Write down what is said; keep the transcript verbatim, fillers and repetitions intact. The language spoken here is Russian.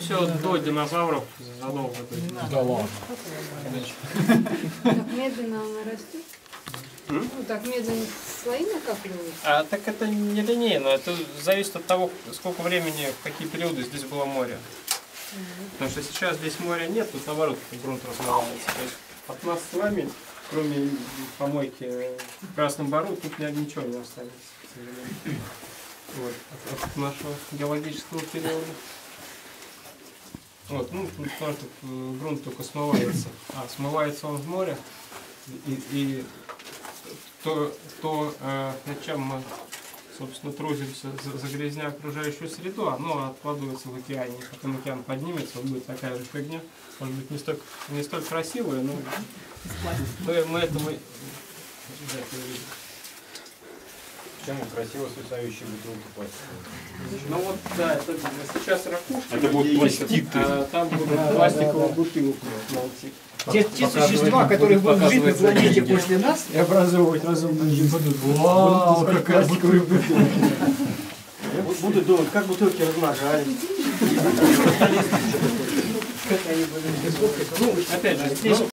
Все до динозавров задолго. Да ладно. Так медленно она растет? Ну так медленно слои накапливаются? А так это не линейно, это зависит от того, сколько времени, в какие периоды здесь было море. Потому что сейчас здесь моря нет, тут наоборот грунт размывается. То есть от нас с вами, кроме помойки в Красном Бару, тут ничего не останется, к сожалению. Вот, от, от нашего геологического периода. Вот, ну, потому что грунт только смывается. А смывается он в море, и, и то, то э, над чем мы, собственно, трудимся, загрязняя окружающую среду, оно откладывается в океане. Потом океан поднимется, будет такая же фигня. Может быть, не столь, не столь красивая, но мы, мы это мы... Чем красиво свисающие бутылки пластиковые. Ну вот, да, это сейчас ракушки. Это будет пластик. А там будут пластиковые бутылки. Те, те существа, которые будут жить на планете после нас и образовывать разумную жизнь, будут вау, какая бутылка. Буду думать, как бутылки размножались. Ну, опять же, здесь